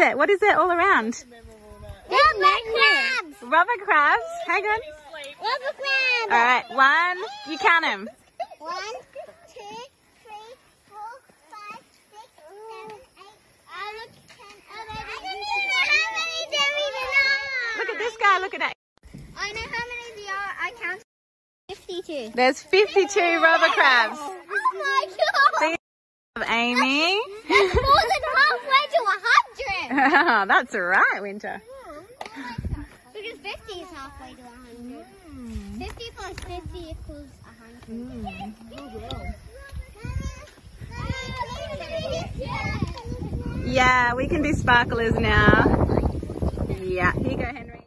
it? What is it all around? Rubber crabs. Rubber crabs. Hang on. Rubber crabs. All right, one. You count them. 1, 2, 3, 4, 5, 6, 7, 8. I don't know how many there even are. Look at this guy. Look at that. I know how many there are. I counted 52. There's 52 rubber crabs. Oh my god. Amy. That's more than halfway to 100. That's right, Winter. Because 50 is halfway to 100. 50 plus 50 equals 100. Yeah, we can do sparklers now. Yeah, here you go, Henry.